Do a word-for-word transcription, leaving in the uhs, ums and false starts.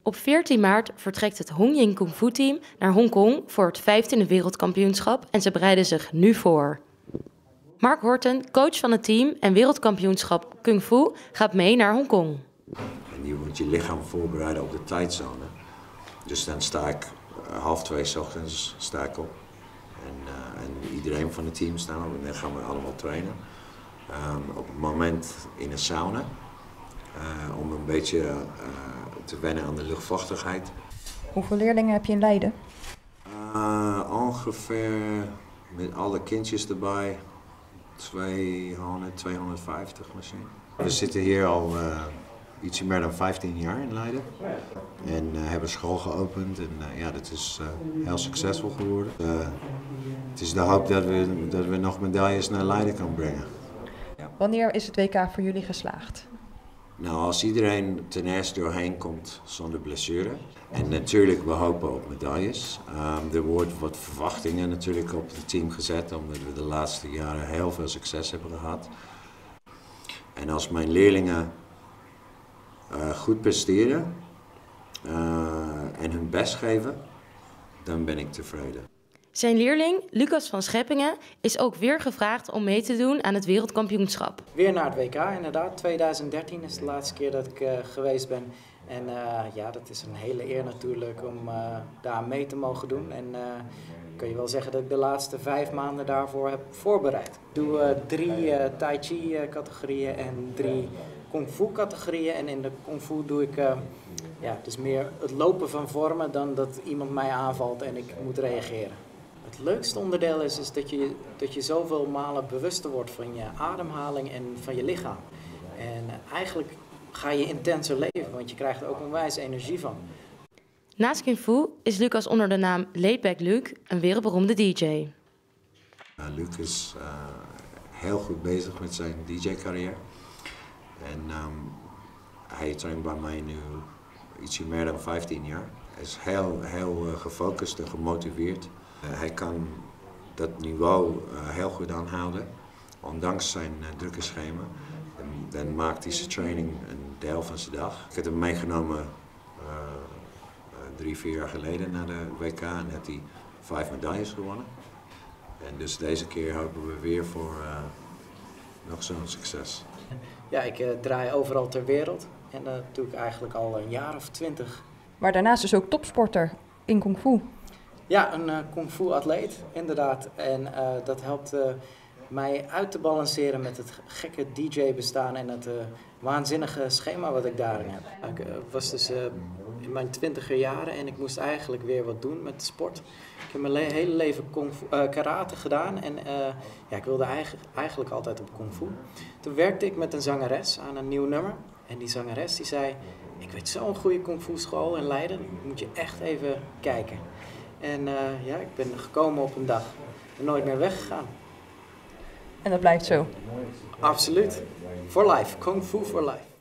Op veertien maart vertrekt het Hongjing Kung Fu Team naar Hongkong voor het vijftiende wereldkampioenschap en ze bereiden zich nu voor. Mark Horton, coach van het team en wereldkampioenschap Kung Fu, gaat mee naar Hongkong. En je moet je lichaam voorbereiden op de tijdzone. Dus dan sta ik uh, half twee 's ochtends sta ik op. En, uh, en iedereen van het team staat op en dan gaan we allemaal trainen. Um, op het moment in een sauna. Uh, om een beetje uh, te wennen aan de luchtvochtigheid. Hoeveel leerlingen heb je in Leiden? Uh, ongeveer met alle kindjes erbij tweehonderd, tweehonderdvijftig misschien. We zitten hier al uh, iets meer dan vijftien jaar in Leiden. En uh, hebben school geopend en uh, ja, dat is uh, heel succesvol geworden. Uh, het is de hoop dat we, dat we nog medailles naar Leiden kunnen brengen. Wanneer is het W K voor jullie geslaagd? Nou, als iedereen ten eerste doorheen komt zonder blessure. En natuurlijk, we hopen op medailles. Um, er wordt wat verwachtingen natuurlijk op het team gezet, omdat we de laatste jaren heel veel succes hebben gehad. En als mijn leerlingen uh, goed presteren uh, en hun best geven, dan ben ik tevreden. Zijn leerling, Lucas van Scheppingen, is ook weer gevraagd om mee te doen aan het wereldkampioenschap. Weer naar het W K inderdaad. tweeduizend dertien is de laatste keer dat ik uh, geweest ben. En uh, ja, dat is een hele eer natuurlijk om uh, daar mee te mogen doen. En uh, kun je wel zeggen dat ik de laatste vijf maanden daarvoor heb voorbereid. Ik doe uh, drie uh, Tai Chi uh, categorieën en drie Kung Fu categorieën. En in de Kung Fu doe ik uh, ja, dus meer het lopen van vormen dan dat iemand mij aanvalt en ik moet reageren. Het leukste onderdeel is, is dat, je, dat je zoveel malen bewuster wordt van je ademhaling en van je lichaam. En eigenlijk ga je intenser leven, want je krijgt er ook onwijs energie van. Naast Kung Fu is Lucas onder de naam Laidback Luke een wereldberoemde D J. Uh, Luke is uh, heel goed bezig met zijn D J-carrière. En um, hij traint bij mij nu ietsje meer dan vijftien jaar. Hij is heel, heel uh, gefocust en gemotiveerd. Uh, hij kan dat niveau uh, heel goed aanhouden, ondanks zijn uh, drukke schema. En dan maakt hij zijn training een deel van zijn dag. Ik heb hem meegenomen uh, uh, drie, vier jaar geleden naar de W K en heeft hij vijf medailles gewonnen. En dus deze keer hopen we weer voor uh, nog zo'n succes. Ja, ik uh, draai overal ter wereld en dat doe ik eigenlijk al een jaar of twintig. Maar daarnaast dus ook topsporter in Kung Fu. Ja, een uh, Kung Fu atleet, inderdaad. En uh, dat helpt uh, mij uit te balanceren met het gekke D J bestaan en het uh, waanzinnige schema wat ik daarin heb. Ik uh, was dus uh, in mijn twintiger jaren en ik moest eigenlijk weer wat doen met de sport. Ik heb mijn le hele leven kung fu, uh, karate gedaan en uh, ja, ik wilde eigenlijk, eigenlijk altijd op Kung Fu. Toen werkte ik met een zangeres aan een nieuw nummer. En die zangeres die zei, ik weet zo'n goede Kung Fu school in Leiden, moet je echt even kijken. En uh, ja, ik ben gekomen op een dag en nooit meer weggegaan. En dat blijft zo? Absoluut. For life. Kung Fu for life.